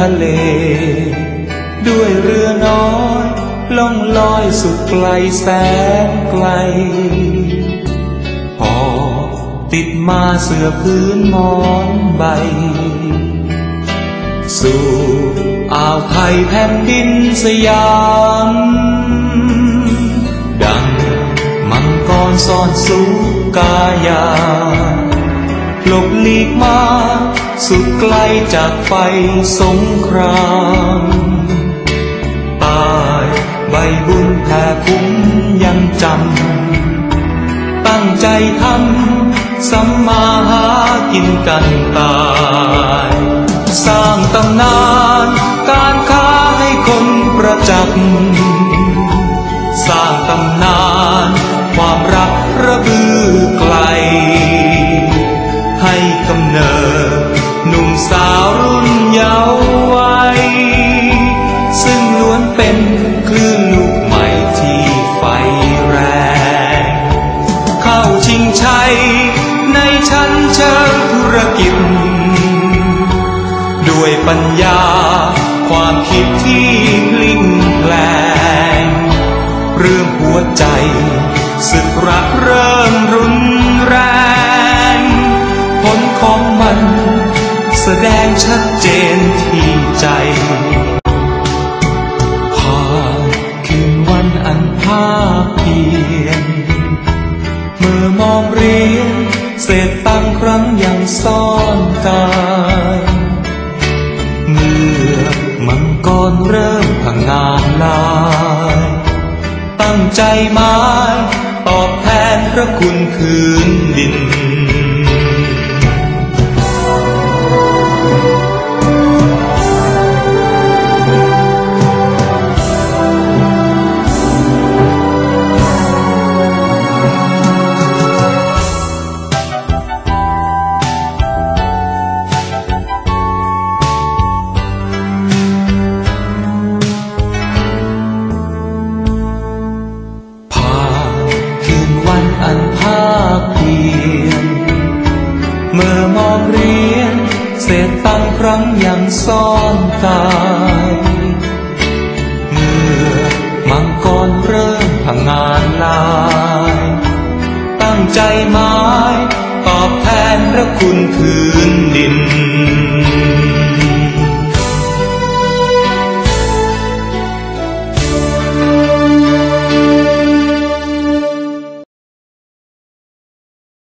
ทะเลด้วยเรือน้อยล่องลอยสุดไกลแสนไกลพอติดมาเสื้อพื้นหมอนใบสู่อ่าวไทยแผ่นดินสยามดังมังกรซ่อนสุกายาหลบหลีกมาสุดไกลจากไฟสงครามตายใบบุญแผ่คุ้มยังจำตั้งใจทำสัมมาหากินกันตายสร้างตำนานการค้าให้คนประจักษ์สร้างตำนานความรักระบือไกลให้กำเนิดหนุ่มสาวรุ่นเยาว์วัยซึ่งล้วนเป็นคลื่นลูกใหม่ที่ไฟแรงเข้าชิงชัยในชั้นเชิงธุรกิจด้วยปัญญาความคิดที่พลิกแปลงเรื่องหัวใจศึกรักเริ่มรุนแรงผลของมันแสดงชัดเจนที่ใจผ่านคืนวันอันภาคเพียรเมื่อมองเรียนเศษตังครั้งยังซ่อนกายเมื่อมังกรเริ่มพังงานลายตั้งใจหมายตอบแทนพระคุณคืนดินอันภาคเพียรเมื่อมองเรียนเศษตังครั้งยังซ่อนกายเมื่อมังกรเริ่มพังงานลายตั้งใจหมายตอบแทนพระคุณคืน